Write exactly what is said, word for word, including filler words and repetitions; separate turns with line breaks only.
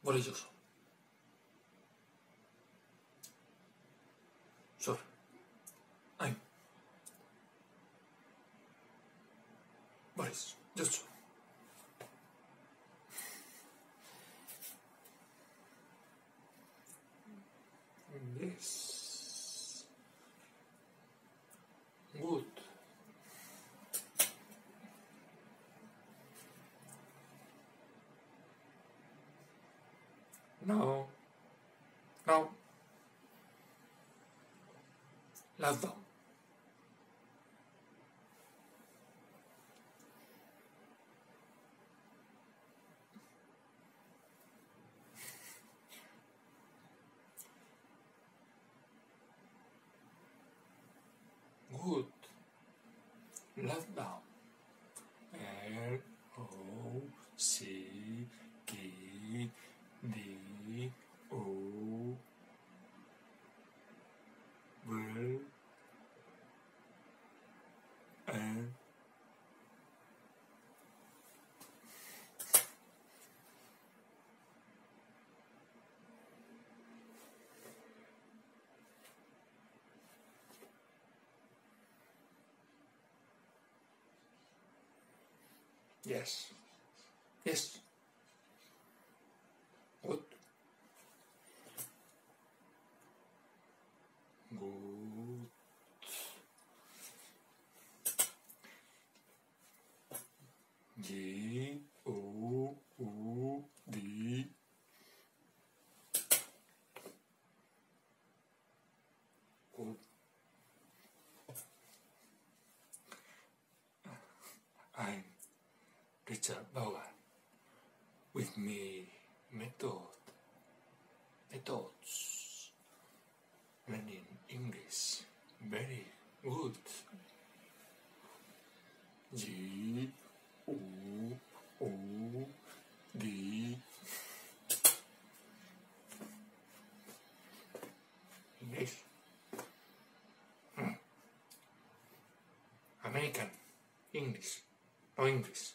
Boris Johnson. Sorry. I'm Boris Johnson. Yes. Good. No. No. Lockdown. Good. Lockdown. L O C K D O W N Yes. Yes. Good. Good. G O O D Good. I'm Richard Vaughan. With me, method, methods, learning English, very good. G O O D English. Hmm. American English, no English.